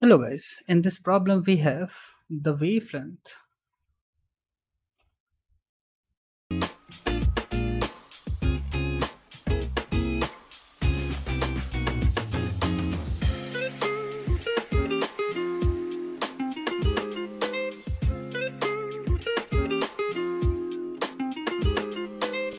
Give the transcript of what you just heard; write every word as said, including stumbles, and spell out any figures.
Hello guys, in this problem we have the wavelength